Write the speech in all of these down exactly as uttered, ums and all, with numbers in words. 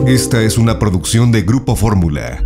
Esta es una producción de Grupo Fórmula.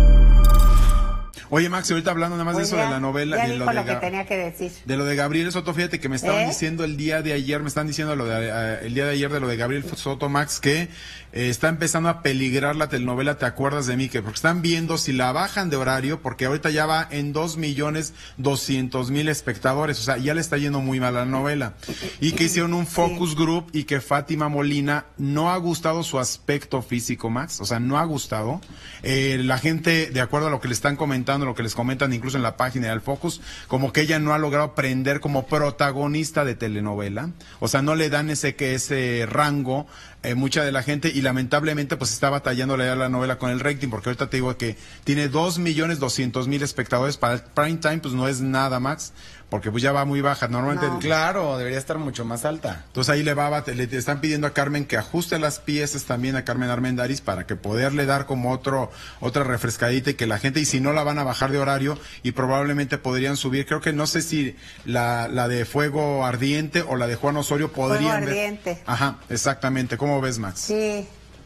Oye, Max, ahorita hablando nada más Pues de eso ya, de la novela. Ya de dijo lo, de lo que Ga- tenía que decir. De lo de Gabriel Soto, fíjate que me estaban ¿Eh? diciendo el día de ayer, me están diciendo lo de, eh, el día de ayer de lo de Gabriel Soto, Max, que eh, está empezando a peligrar la telenovela ¿Te acuerdas de mí? Que porque están viendo si la bajan de horario, porque ahorita ya va en dos millones doscientos mil espectadores, o sea, ya le está yendo muy mal a la novela. Y que hicieron un focus group y que Fátima Molina no ha gustado su aspecto físico, Max, o sea, no ha gustado. Eh, la gente, de acuerdo a lo que le están comentando, lo que les comentan incluso en la página del Focus, como que ella no ha logrado prender como protagonista de telenovela, o sea, no le dan ese que ese rango eh, mucha de la gente, y lamentablemente pues está batallando leer la novela con el rating, porque ahorita te digo que tiene dos millones doscientos mil espectadores. Para el prime time pues no es nada, Max, porque pues ya va muy baja normalmente. No. Claro, debería estar mucho más alta. Entonces ahí le va, a- le están pidiendo a Carmen que ajuste las piezas también a Carmen Armendáriz para que poderle dar como otro otra refrescadita, y que la gente, y si no la van a bajar de horario, y probablemente podrían subir, creo que no sé si la, la de Fuego Ardiente o la de Juan Osorio podrían Fuego ver- Ardiente. Ajá, exactamente. ¿Cómo ves, Max? Sí.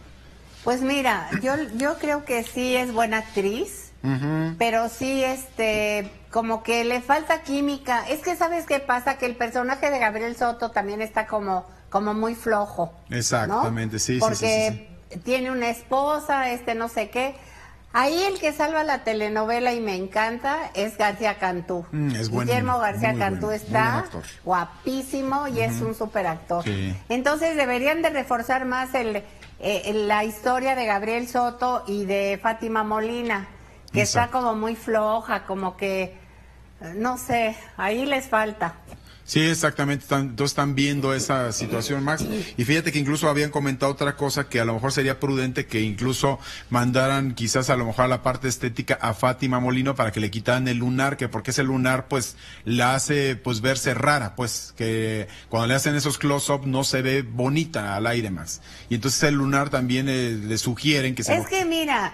Pues mira, yo, yo creo que sí es buena actriz, Ujú. pero sí, este, como que le falta química. Es que, ¿sabes qué pasa? Que el personaje de Gabriel Soto también está como, como muy flojo. ¿no? Exactamente, sí, sí, Porque sí, sí, tiene una esposa, este no sé qué. Ahí el que salva la telenovela y me encanta es García Cantú. Mm, es buen- Guillermo García muy Cantú bueno, muy buen está actor. guapísimo y es un super actor. Sí. Entonces deberían de reforzar más el, eh, la historia de Gabriel Soto y de Fátima Molina, que Exacto. está como muy floja, como que, eh, no sé, ahí les falta. Sí, exactamente, están, entonces están viendo esa situación, Max, y fíjate que incluso habían comentado otra cosa, que a lo mejor sería prudente que incluso mandaran quizás a lo mejor a la parte estética a Fátima Molino para que le quitaran el lunar, que porque ese lunar pues la hace pues verse rara, pues que cuando le hacen esos close-up no se ve bonita al aire, Max, y entonces el lunar también eh, le sugieren que se Es lo- que mira,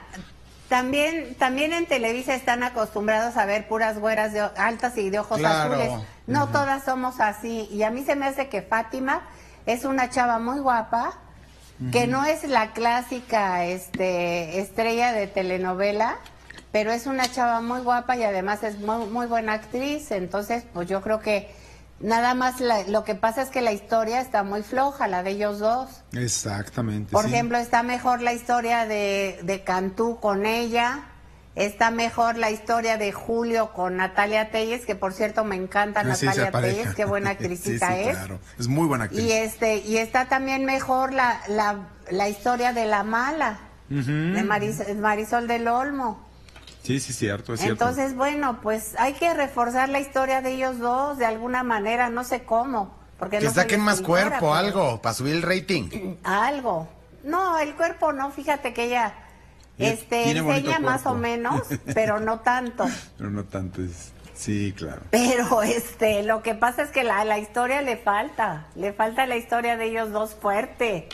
también también en Televisa están acostumbrados a ver puras güeras de o- altas y de ojos Claro. azules. No todas somos así. Y a mí se me hace que Fátima es una chava muy guapa, que no es la clásica este estrella de telenovela, pero es una chava muy guapa y además es muy, muy buena actriz. Entonces, pues yo creo que nada más la- lo que pasa es que la historia está muy floja, la de ellos dos. Exactamente, Por sí. ejemplo, está mejor la historia de, de Cantú con ella, está mejor la historia de Julio con Natalia Telles, que por cierto me encanta Ah, sí, Natalia esa pareja. Telles, qué buena Sí, actricita sí, es. claro. Es muy buena actriz. Y este y está también mejor la, la, la historia de La Mala, Ujú. de Maris- Marisol del Olmo. Sí, sí, cierto, es cierto. Entonces, bueno, pues hay que reforzar la historia de ellos dos de alguna manera, no sé cómo. Porque Que no soy saquen más escritora, cuerpo, pero- algo, para subir el rating. Algo. No, el cuerpo no, fíjate que ella Tiene- este tiene bonito enseña más cuerpo. o menos, pero no tanto. Pero no tanto es... Sí, claro. Pero este, lo que pasa es que la, la historia le falta, le falta la historia de ellos dos fuerte.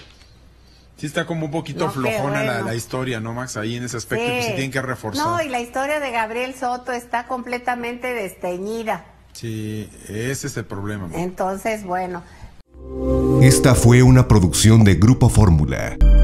Sí está como un poquito No, qué flojona la, bueno. la historia, ¿no, Max? Ahí en ese aspecto, Sí. pues sí tienen que reforzar. No, y la historia de Gabriel Soto está completamente desteñida. Sí, ese es el problema. Entonces, bueno. Esta fue una producción de Grupo Fórmula.